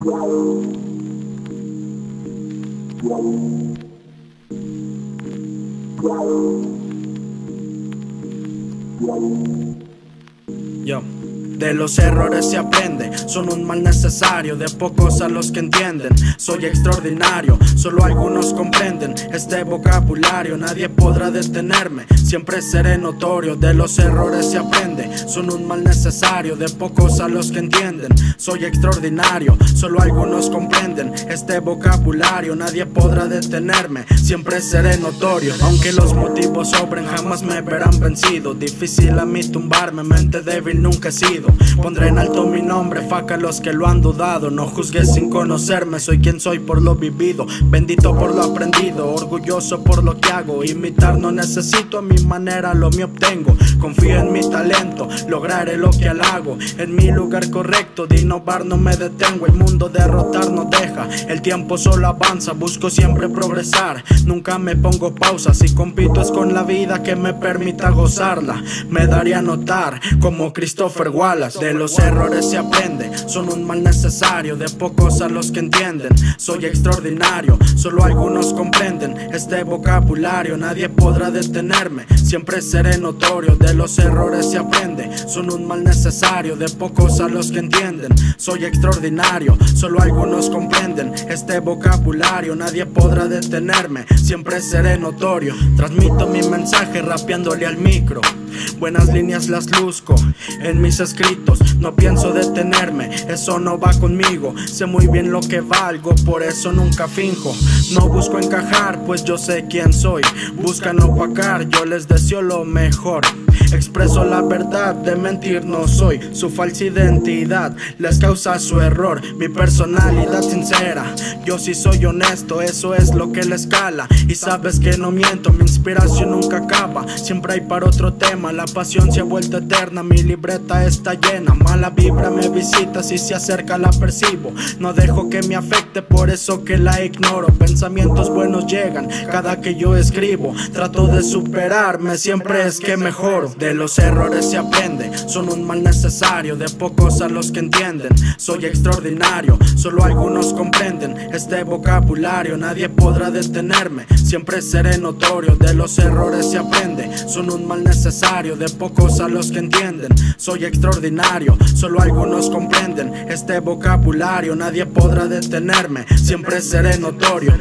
Yo. De los errores se aprende, son un mal necesario, de pocos a los que entienden. Soy extraordinario, solo algunos comprenden este vocabulario, nadie podrá detenerme, siempre seré notorio. De los errores se aprende, son un mal necesario, de pocos a los que entienden. Soy extraordinario, solo algunos comprenden este vocabulario, nadie podrá detenerme, siempre seré notorio. Aunque los motivos sobren, jamás me verán vencido. Difícil a mí tumbarme, mente débil nunca he sido. Pondré en alto mi nombre, faca a los que lo han dudado. No juzgues sin conocerme, soy quien soy por lo vivido. Bendito por lo aprendido, orgulloso por lo que hago. Imitar no necesito, a mi manera lo mío obtengo. Confío en mi talento, lograré lo que halago. En mi lugar correcto, de innovar no me detengo. El mundo derrotar no deja, el tiempo solo avanza. Busco siempre progresar, nunca me pongo pausa. Si compito es con la vida que me permita gozarla. Me daría a notar como Christopher Wallace. De los errores se aprende, son un mal necesario, de pocos a los que entienden. Soy extraordinario, solo algunos comprenden este vocabulario, nadie podrá detenerme, siempre seré notorio. De los errores se aprende, son un mal necesario, de pocos a los que entienden. Soy extraordinario, solo algunos comprenden este vocabulario, nadie podrá detenerme, siempre seré notorio. Transmito mi mensaje rapeándole al micro, buenas líneas las luzco en mis escritos. No pienso detenerme, eso no va conmigo. Sé muy bien lo que valgo, por eso nunca finjo. No busco encajar, pues yo sé quién soy. Buscan opacar, yo les deseo lo mejor. Expreso la verdad, de mentir no soy. Su falsa identidad les causa su error. Mi personalidad sincera, yo sí soy honesto, eso es lo que les cala. Y sabes que no miento, mi inspiración nunca acaba. Siempre hay para otro tema, la pasión se ha vuelto eterna. Mi libreta está llena, mala vibra me visita, si se acerca la percibo. No dejo que me afecte, por eso que la ignoro. Pensamientos buenos llegan cada que yo escribo. Trato de superarme, siempre es que mejoro. De los errores se aprende, son un mal necesario, de pocos a los que entienden. Soy extraordinario, solo algunos comprenden este vocabulario, nadie podrá detenerme, siempre seré notorio. De los errores se aprende, son un mal necesario, de pocos a los que entienden. Soy extraordinario, solo algunos comprenden este vocabulario, nadie podrá detenerme, siempre seré notorio.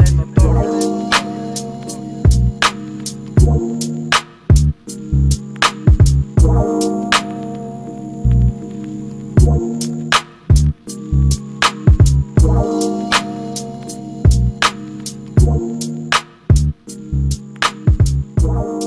Wow.